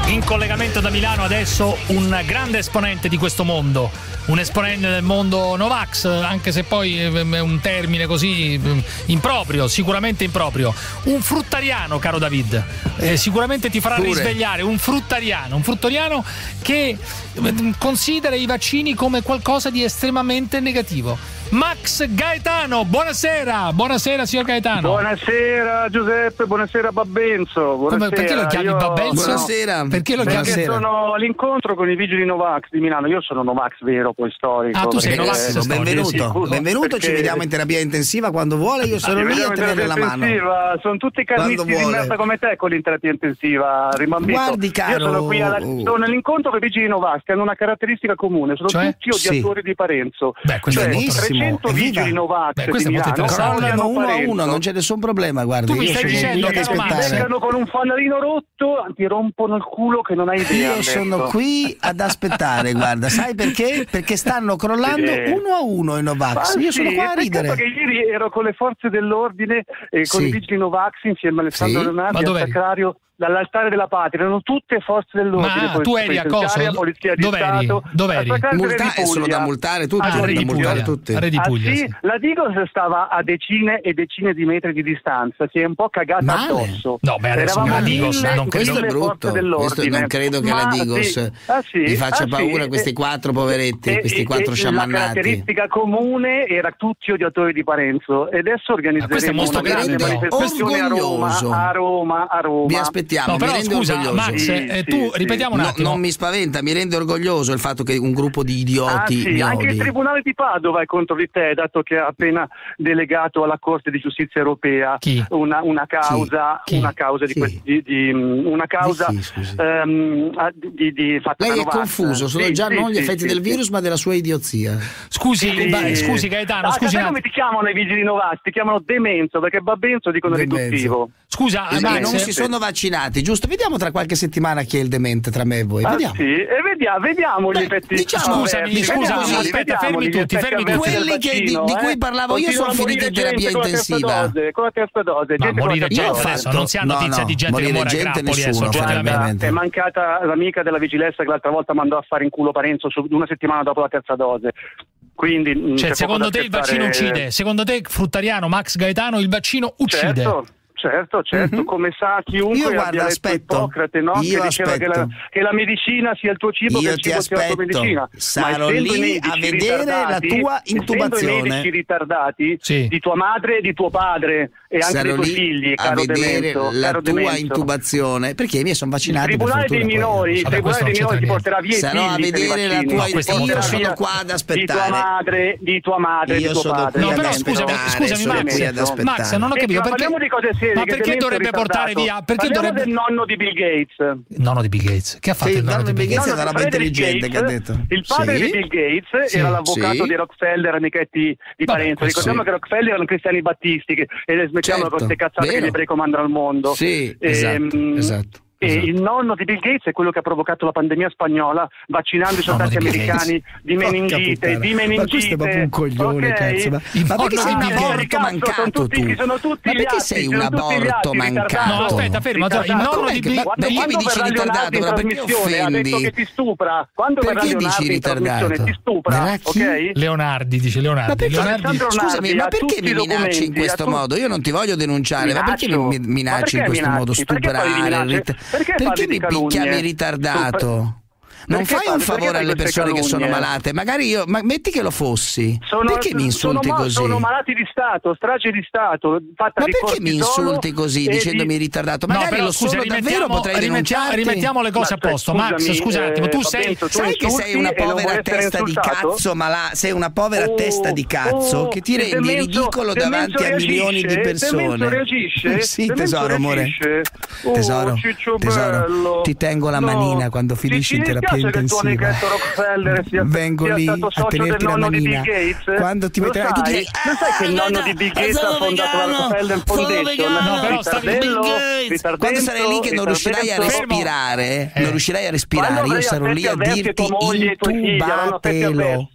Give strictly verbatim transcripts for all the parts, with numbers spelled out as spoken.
In collegamento da Milano adesso un grande esponente di questo mondo, un esponente del mondo Novax, anche se poi è un termine così improprio, sicuramente improprio. Un fruttariano, caro David, eh, sicuramente ti farà Pure. risvegliare. Un fruttariano, un fruttariano che considera i vaccini come qualcosa di estremamente negativo. Max Gaetano, buonasera, buonasera signor Gaetano. Buonasera Giuseppe, buonasera Babbenzo. Buonasera. Come, perché lo chiami Io... Babbenzo? Buonasera. Perché lo chiami? Perché sono all'incontro con i vigili Novax di Milano. Io sono Novax vero, poi storico. Ah, tu sei perché- Novax storico. Benvenuto, Sì, benvenuto, perché- ci vediamo in terapia intensiva quando vuole, io sono Ci lì vediamo a in tenere terapia la mano. intensiva. Sono tutti carnisti Quando di vuole. merda come te con in terapia intensiva, rimambito. Guardi, caro- Io sono qui alla... sono all'incontro con i vigili Novax che hanno una caratteristica comune, sono Cioè? tutti odiatori Sì. di Parenzo. Beh, questo cioè, è molto- trecento Evviva. vigili Novax Beh, questo è di molto Milano interessante. odiano Crollano uno a Parenzo. uno, non c'è nessun problema, guardi. Tu mi io stai sono dicendo lì che ad domani- aspettare. Vengano con un fanalino rotto, ti rompono il culo che non hai idea. Io sono Alberto. qui ad aspettare, guarda, sai perché? Perché stanno crollando Sì. uno a uno i Novax. Ah, Io sono sì, qua a peccato ridere. che ieri ero con le forze dell'ordine e con Sì. i vigili Novax insieme a Alessandro Sì. Leonardi Ma al dov'eri? Sacrario dall'altare della patria, erano tutte forze dell'ordine. Ma tu eri a penitenziaria, coso? Polizia di Dov'eri? Stato. Dov'eri? Al Sacrario Multa- di è solo Puglia. da multare tutti, Ah, Ah, Re da di multare Puglia. tutti. Re di Ah, Puglia, sì? sì. La Digos stava a decine e decine di metri di distanza, si è un po' cagata Male. addosso. No, beh, adesso Eravamo la Digos, mille- non credo- Questo è mille brutto, forze dell'ordine. questo non credo che Ma la Digos sì. Ah, sì? gli faccia Ah, sì. paura questi E- quattro poveretti, e- questi e- quattro e sciamannati. La caratteristica comune era tutti odiatori di Parenzo e adesso Ma questo è organizzeremo molto una grande grande, però. manifestazione a Roma, Orgoglioso. a Roma, a Roma. Vi aspettiamo, No, mi però rende scusa, orgoglioso. Max, Sì, eh, sì, tu sì. ripetiamo un No, attimo. non mi spaventa, mi rende orgoglioso il fatto che un gruppo di Ah, idioti sì, mi anche il odi. Tribunale di Padova è contro di te, dato che ha appena delegato alla Corte di Giustizia Europea Chi? una, una causa, Chi? una causa di, Chi? questi- di, di, mm, una causa Di chi, scusi? ehm, ah, di, di fatta Lei da è Novax. confuso, sono Sì, già sì, non gli sì, effetti sì, del sì. virus ma della sua idiozia. Scusi, Sì. ba- scusi Gaetano, Ah, scusi un sai come attimo. ti chiamano i vigili Novax? Ti chiamano Demenzo, perché Babbenzo dicono Demenzo. riduttivo. Scusa, E Max, non si sono vaccinati, giusto? Vediamo tra qualche settimana chi è il demente tra me e voi. Ah, Vediamo. sì, e vediamo, vediamo Beh, gli effetti. diciamo- Scusami, avversi, scusa, vediamo, aspetta, vediamo fermi gli tutti, effetti fermi avversi tutti. del Quelli che- di- vaccino, di cui eh. parlavo io sono Continuano a finiti morire in terapia gente con la terza intensiva. dose, con la terza dose, Ma gente con la morire terza gente dose. adesso, non si ha No, notizia no, di gente che morire muore a gente grappoli nessuno, adesso, francamente. oggettivamente. È mancata l'amica della vigilanza che l'altra volta mandò a fare in culo Parenzo su- una settimana dopo la terza dose. Quindi mh, Cioè, c'è secondo poco te da il vaccino aspettare. uccide? Secondo te, fruttariano, Max Gaetano, il vaccino uccide? Certo. Certo, certo, Mhm. come sa chiunque Io, guarda, abbia letto aspetto. Ippocrate, no? Io che diceva che la, aspetto. che la medicina sia il tuo cibo, che Io il ti cibo sia la tua aspetto. medicina. Sarò Ma essendo i lì medici a vedere la ritardati, tua essendo intubazione. i medici ritardati Sì. di tua madre e di tuo padre e anche Sarò dei tuoi lì figli, a caro vedere Demenzo, la caro tua Demenzo. intubazione, perché i miei sono Il vaccinati. per tribunale dei fortuna, poi. minori, il Vabbè, tribunale questo dei non minori ti c'entra porterà via i Sarò a figli per i vedere la vaccini. tua Ti questo non porterà c'entra. Io sono via qua ad di tua aspettare. madre, di tua madre, Io di tuo sono padre. qui No, ad però aspettare, scusami, scusami sono Max, qui ad aspettare. Max, non ho Senti, capito ma perché. parliamo di cose serie, Ma che perché Demenzo è dovrebbe portare ritardato. via? Perché Parliamo dovrebbe. del nonno di Bill Gates. Nonno di Bill Gates. Che ha fatto Sì, il nonno di Bill Gates? Gates è una roba Frederick intelligente Gates, che ha detto. Il padre Sì. di Bill Gates Sì. era l'avvocato Sì. di Rockefeller, amichetti di Vabbè, Parenzo. questo Ricordiamo sì. che Rockefeller erano cristiani battisti che, e smettiamo Certo, con queste cazzate vero. che gli ebrei comandano al mondo. Sì, esatto, Ehm, esatto, E esatto. il nonno di Bill Gates è quello che ha provocato la pandemia spagnola, vaccinando i Nonno soldati di Bill americani di Porca meningite, puttana. di meningite. Ma questo è proprio un coglione, ok? cazzo. Ma, Il ma perché nonno sei di un Bill Gates. aborto Cazzo, mancato sono tutti, tu? sono tutti Ma gli perché atti, sei un sono tutti gli aborto atti mancato? ritardati. No, aspetta, fermo, Ritardati. il nonno com'è di che- Bill- ma Quando, perché mi quando dici verrà ritardato? Leonardo in Ma perché trasmissione ha detto offendi? che ti stupra. Quando verrà Perché Leonardo dici in trasmissione ritardato? ti stupra, Verrà chi? ok? Leonardi, dice Ma Leonardi. perché- Leonardi. Alessandro Scusami, Leonardi ma ha perché tutti mi i minacci in documenti, questo ha tu- modo? Io non ti voglio denunciare, ma perché Minaccio? mi Ma minacci perché in questo minacci? modo? Perché fai di Stuprare? minacce? rit- Perché parli Perché di mi calunnie? chiami ritardato? Non Perché fai un parli- perché favore fai alle queste persone che sono calunnie? malate, magari io, ma metti che lo fossi, Sono, perché mi insulti sono, ma- così? sono malati di Stato, strage di Stato, fatta Ma di perché mi cortisolo insulti così e dicendomi di- ritardato? No, Magari però lo scusa, sono rimettiamo, davvero, potrei rimettiamo, denunciarti. rimettiamo le cose a Ma, posto. scusami, Max, scusa un attimo, eh, tu sei. Fabrizio, tu Sai che sei una insulti e non povera vuoi essere testa di insultato? cazzo, ma la, sei una povera Oh, testa di cazzo oh, che ti il rendi Demenzo- ridicolo Demenzo davanti a milioni di reagisce? persone. Demenzo reagisce? Sì, Demenzo tesoro, amore. reagisce? Oh, Tesoro, ciccio tesoro, bello. ti tengo la No, manina quando ti- finisci in ti terapia dispiace che il tuo intensiva. amichetto Rockefeller sia, Vengo sia lì stato a socio tenerti del la nonno di manina. Bill Gates? Quando ti Lo metterai tu sai? direi Lo sai che il "Ah, nonno di Bill Gates sono ha fondato la vegano, Rockefeller sono Foundation? vegano". No, però stavi- Ritardello, Bill Gates. ritardento, Quando sarai lì che non riuscirai a ritardento. respirare, Eh. non riuscirai a respirare, Quando io avrai sarò lì effetti a avversi e dirti tua moglie e i tuoi figli avranno effetti intubatelo. avversi,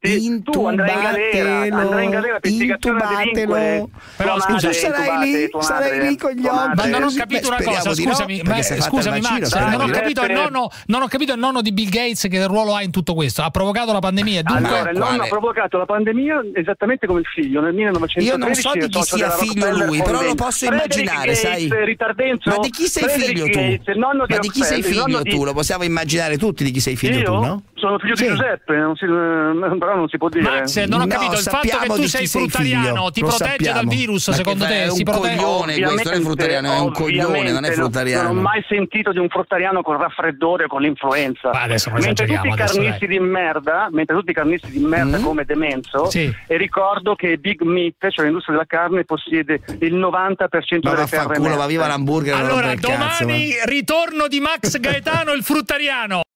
tu andrai in galera, andrai in galera per istigazione a delinquere. Però scusa, tu sarai lì, sarai lì con gli occhi. Ma non ho capito una cosa, scusami, no, ma, scusami Max, non ho capito il nonno, non ho capito il nonno di Bill Gates che ruolo ha in tutto questo. Ha provocato la pandemia, dunque allora il nonno ha provocato la pandemia esattamente come il figlio nel millenovecentotredici. Io non so di chi sia figlio lui, però lo posso immaginare, sai? Ma di chi sei figlio tu? Ma di chi sei figlio tu? Lo possiamo immaginare tutti di chi sei figlio tu, no? Sono figlio di Giuseppe, non si, però non si può dire. Max, non ho capito, no, il fatto che tu sei fruttariano ti protegge sappiamo. dal virus, ma secondo te? È un si protegge? coglione questo, non è fruttariano, è un coglione, non è fruttariano. Non ho mai sentito di un fruttariano con raffreddore o con l'influenza. Ma adesso non mentre tutti i carnisti adesso, di merda, mentre tutti i carnisti di merda mm. come Demenzo, sì. E ricordo che Big Meat, cioè l'industria della carne, possiede il novanta per cento ma delle terre. Ma viva l'hamburger. Allora, domani cazzo, ritorno di Max Gaetano il fruttariano.